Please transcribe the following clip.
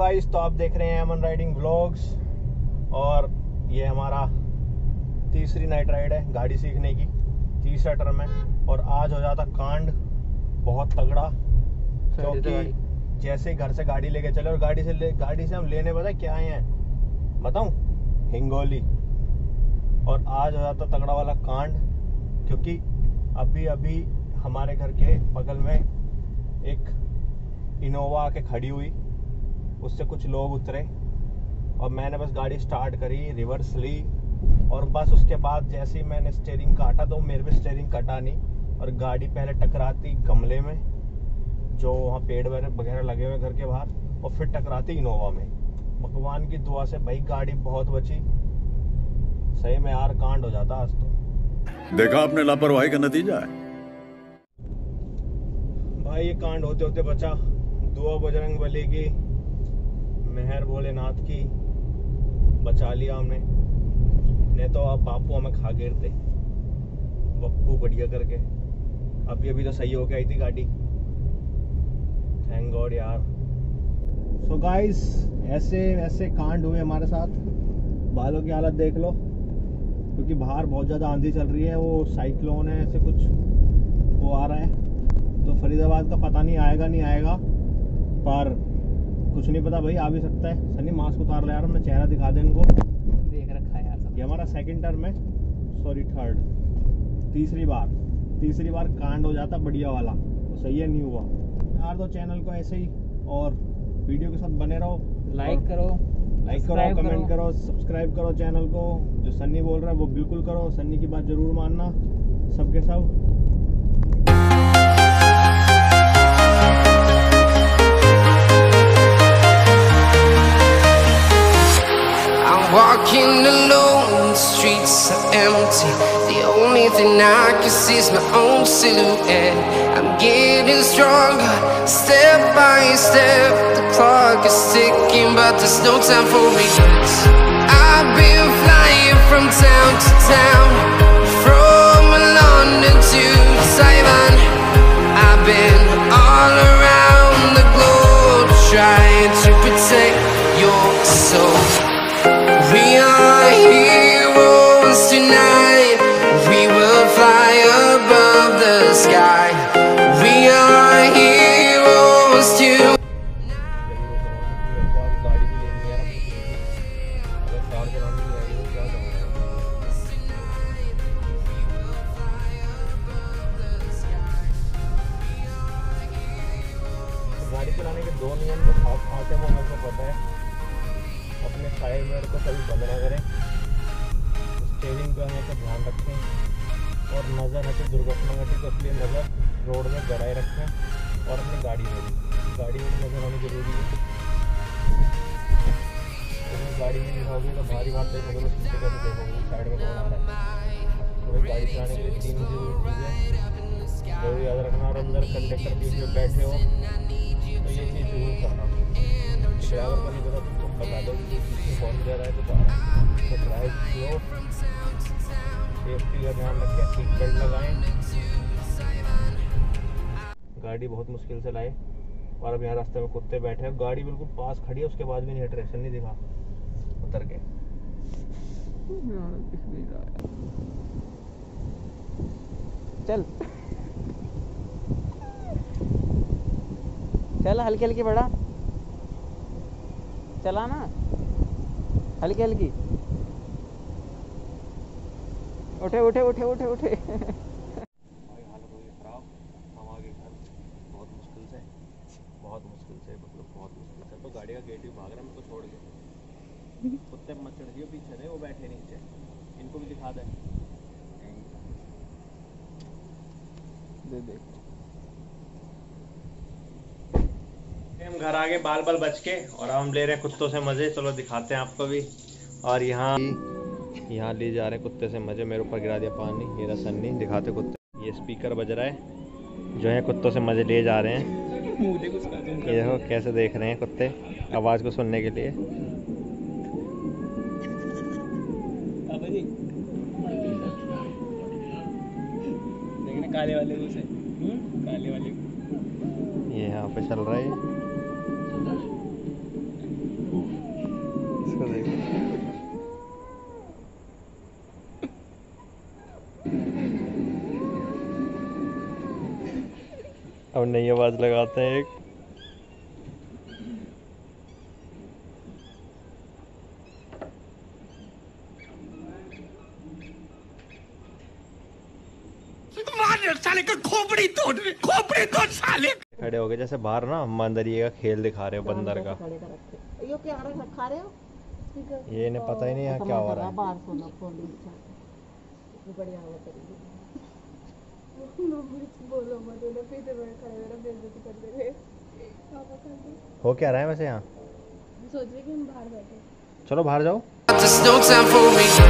Guys, तो आप देख रहे हैं अमन राइडिंग व्लॉग्स और ये हमारा तीसरी नाइट राइड है गाड़ी सीखने की, तीसरा टर्म है। और आज हो जाता कांड बहुत तगड़ा, क्योंकि जैसे ही घर से गाड़ी लेके चले और गाड़ी से हम लेने पता क्या आए हैं बताऊं, हिंगोली। और आज हो जाता तगड़ा वाला कांड, क्योंकि अभी हमारे घर के बगल में एक इनोवा आके खड़ी हुई, उससे कुछ लोग उतरे और मैंने बस गाड़ी स्टार्ट करी, रिवर्स ली और बस उसके बाद जैसे ही मैंने स्टीयरिंग काटा तो मेरे पे स्टीयरिंग कटा नहीं और गाड़ी पहले टकराती गमले में जो वहाँ पेड़ वगैरह लगे हुए घर के बाहर और फिर टकराती इनोवा में। भगवान की दुआ से भाई गाड़ी बहुत बची, सही में यार कांड हो जाता आज तो। देखा आपने लापरवाही का नतीजा है भाई, ये कांड होते होते बचा। दुआ बजरंग बली की, मेहर भोलेनाथ की, बचा लिया हमने, नहीं तो आप बापू हमें खा गिरते बप्पू बढ़िया करके। अभी तो सही हो के आई थी गाड़ी, थैंक गॉड यार। सो गाइस, ऐसे कांड हुए हमारे साथ। बालों की हालत देख लो, क्योंकि बाहर बहुत ज़्यादा आंधी चल रही है, वो साइक्लोन है, ऐसे कुछ वो आ रहा है। तो फरीदाबाद का पता नहीं आएगा नहीं आएगा, पर कुछ नहीं पता भाई, आ भी सकता है। सनी मास्क उतार ले यार, हमने चेहरा दिखा दे इनको। देख रखा है यार। ये हमारा सेकंड टर्म है, सॉरी थर्ड, तीसरी बार कांड हो जाता बढ़िया वाला, तो सही है नहीं हुआ यार। तो चैनल को ऐसे ही और वीडियो के साथ बने रहो, लाइक करो, कमेंट करो, सब्सक्राइब करो चैनल को। जो सन्नी बोल रहा है वो बिल्कुल करो, सन्नी की बात जरूर मानना, सबके सब। Walking alone, the streets are empty. The only thing I can see is my own silhouette. I'm getting stronger, step by step. The clock is ticking, but there's no time for regrets. I've been flying from town to town, from London to Taiwan. I've been all around the globe, trying to protect your soul. We are heroes tonight. We will fly above the sky. We are heroes tonight. गाड़ी चलाने के दो नियम तो खाते हैं, मेरे को पता है। अपने साइड मिरर को कभी बंद ना करें, स्टीयरिंग पे हमेशा ध्यान रखें और नज़र है तो दुर्घटना घटी तो इसलिए नज़र रोड में गड़ाए रखें और अपनी गाड़ी में नज़र होनी जरूरी है। तो गाड़ी में दिखाओगे तो भारी बात देखोगे तो शीशे कैसे देखोगे साइड में कौन आ रहा है। तो गाड़ी चलाने के लिए तीन जरूरी चीज़ें जरूर याद रखना, और अंदर कंडक्टर बीच में बैठे हो तो ये चीज़ जरूर करना। ड्राइवर को नहीं पता तुमको बता दो कि कौन जा रहा है तो ड्राइव स्लो, सेफ्टी का ध्यान रखें, सीट बेल्ट लगाएं। गाड़ी बहुत मुश्किल से लाए और अब यहाँ रास्ते में कुत्ते बैठे हैं, गाड़ी बिल्कुल पास खड़ी है, उसके बाद भी नहीं ट्रेक्शन नहीं दिखा उतर के। चल चल, हल्की हल्की बढ़ा, चला ना हल्की हल्की। उठे उठे उठे उठे उठे। हालत हुई खराब, हम आगे घर बहुत मुश्किल से मतलब बहुत मुश्किल से। तो गाड़ी का गेट भी भाग रहा है मेरे को छोड़ के। कुत्ते मत चढ़ दियो, पीछे रहे, वो बैठे नीचे, इनको भी दिखा दे। हम घर आगे बाल बच के और हम ले रहे हैं कुत्तों से मजे। चलो दिखाते हैं आपको भी। और यहाँ ले जा रहे हैं कुत्ते से मजे। मेरे ऊपर गिरा दिया पानी, ये रहा सन्नी, दिखाते कुत्ते। ये स्पीकर बज रहा है, जो है कुत्तों से मजे लिए जा रहे हैं। ये देखो कैसे देख रहे हैं कुत्ते आवाज को सुनने के लिए। काले वाले को से काले वाले ये यहाँ पे चल रहा है। अब नई आवाज लगाते हैं एक। साले का खोपड़ी तोड़ साले। खड़े हो गए जैसे बाहर ना बंदरिए का खेल दिखा रहे हो, बंदर का। ये क्या खा रहे हो? स्पीकर ये इन्हें पता ही नहीं है क्या हो रहा है। बाहर सोना फोन बढ़िया आवाज करेगी। बोलो मत, उन्हें पीछे में खड़े मेरा बेइज्जती कर देंगे। हो क्या रहा है वैसे यहाँ? सोच रहे कि हम बाहर बैठे। चलो बाहर जाओ। There's no time for me.